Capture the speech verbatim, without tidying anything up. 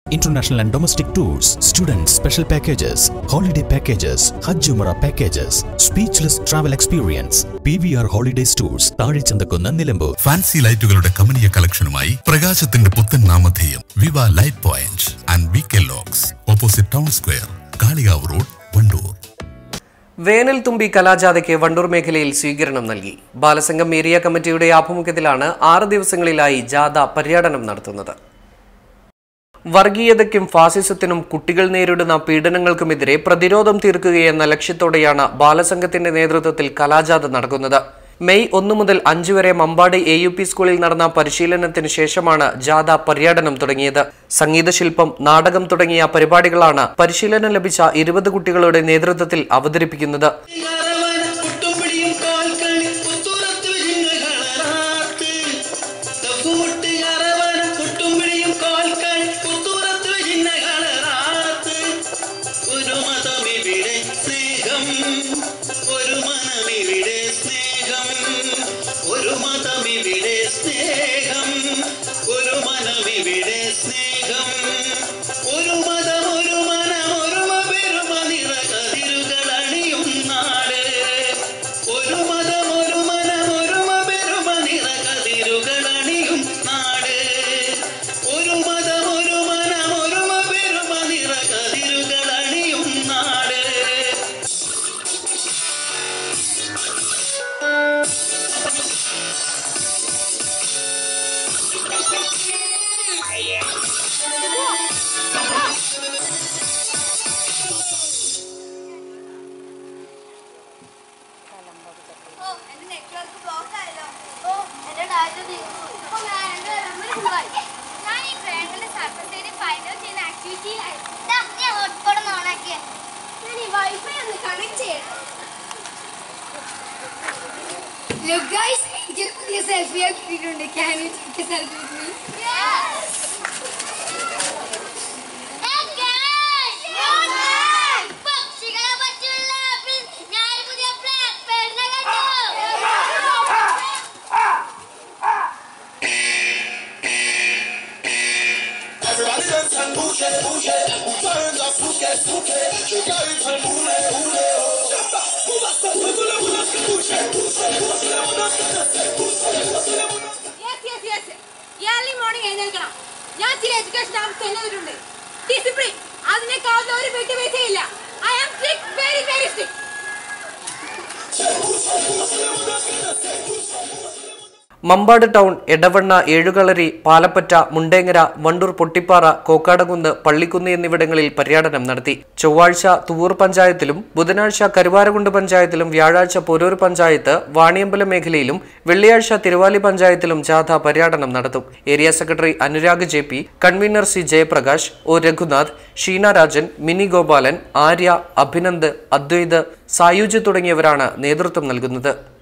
International and domestic tours, student special packages, holiday packages, Hajj Umrah packages, speechless travel experience. P V R Holidays Tours, Tazhinchanthakunna, Nilambur. Fancy ലൈറ്റുകളുടെ കമനീയ കളക്ഷനുമായി പ്രകാശത്തിന്റെ പുത്തൻ നാമധേയം Viva light point and V K locks, opposite town square, Kalikavu road, Wandoor. വേനൽ തുമ്പി കലാജാഥയ്ക്ക് വണ്ടൂർ മേഖലയിൽ സ്വീകരണം നൽകി. Balasangham area കമ്മിറ്റിയുടെ ആഭിമുഖ്യത്തിലാണ് ആറ് ദിവസങ്ങളിലായി ജാഥ പര്യടനം നടത്തുന്നത്. വർഗീയതയ്ക്കും ഫാസിസത്തിനും കുട്ടികൾ നേരിടുന്ന പീഡനങ്ങൾക്കുമെതിരെ പ്രതിരോധം തീർക്കുകയെന്ന ലക്ഷ്യത്തോടെയാണ് ബാലസംഘത്തിന്റെ നേതൃത്വത്തിൽ കലാജാഥ നടക്കുന്നത്. മെയ് ഒന്ന് മുതൽ അഞ്ച് വരെ മമ്പാട് എ യു പി സ്കൂളിൽ നടന്ന പരിശീലനത്തിന് ശേഷമാണ് ജാഥ പര്യടനം തുടങ്ങിയത്. സംഗീതശില്പം, നാടകം തുടങ്ങിയ പരിപാടികളാണ് പരിശീലനം ലഭിച്ച ഇരുപത് കുട്ടികളുടെ നേതൃത്വത്തിൽ അവതരിപ്പിക്കുന്നത്. Look guys, just take a selfie of me. Can you take a selfie with me? Yes! Hey guys! Hey! Pakshigala pachchulla naan pudhiya prerna kattu. Everybody dance and push it, push it. Turns up, push it, push it. You got it from hule, hule. Yes, yes, yes. Early morning എഴുന്നേൽക്കണം. ഞാൻ ചില education task ചെയ്തിട്ടുണ്ട്. Discipline അതിനേക്കാളും ഒരു പെട്ടി പൈസയില്ല. I am strict, very very strict. Mambad town, Edavanna, Ezhukalari, Palappatta, Mundengara, Wandoor, Pottippara, Kokkadakunnu, Pallikkunnu എന്നിവിടങ്ങളിൽ പര്യടനം നടത്തി. ചൊവ്വാഴ്ച തുവൂർ പഞ്ചായത്തിലും ബുധനാഴ്ച കരുവാരകുണ്ട് പഞ്ചായത്തിലും വ്യാഴാഴ്ച പോരൂർ പഞ്ചായത്ത്, വാണിയമ്പലം മേഖലയിലും വെള്ളിയാഴ്ച തിരുവാലി പഞ്ചായത്തിലും ജാഥ പര്യടനം നടത്തും. Area secretary Anurag J P, convener C Jayaprakash, O Raghunath, Sheena Rajan, Mini Gopalan, Arya, Abhinand, Advaith, Sayuj തുടങ്ങിയവരാണ് നേതൃത്വം നൽകുന്നത്.